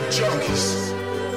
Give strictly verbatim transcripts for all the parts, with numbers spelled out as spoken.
Junkies.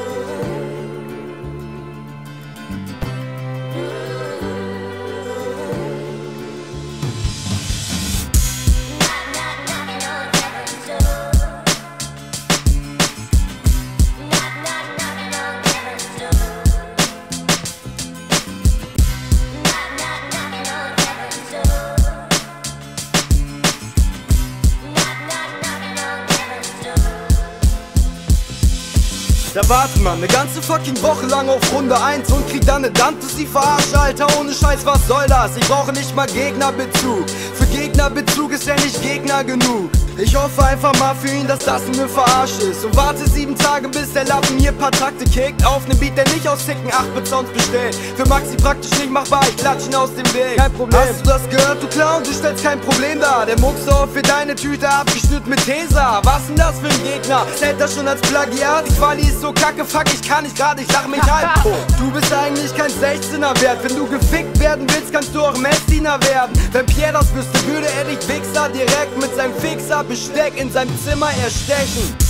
Da wartet man ne ganze fucking Woche lang auf Runde eins und kriegt dann ne Dante, sie verarsche, Alter, ohne Scheiß, was soll das? Ich brauche nicht mal Gegnerbezug. Für Gegnerbezug ist er nicht Gegner genug. Ich hoffe einfach mal für ihn, dass das eine Verarsche ist. Und warte sieben Tage, bis der Lappen hier paar Takte kickt. Auf ne Beat, der nicht aus Ticken acht Bit Sounds bestellt. Für Maxi praktisch nicht machbar, ich klatsch ihn aus dem Weg. Kein Problem. Hast du das gehört, du Clown? Du stellst kein Problem dar. Der Muckse für deine Tüte abgeschnitten mit Tesa. Was denn das für ein Gegner? Zählt das schon als Plagiat? Die Quali ist so kacke, fuck, ich kann nicht grad, ich lach mich halb tot. Du bist eigentlich kein sechzehner wert. Wenn du gefickt werden willst, kannst du auch Messdiener werden. Wenn Pierre das wüsste, würde er dich Wichser direkt mit seinem Fixer Besteck in seinem Zimmer erstechen.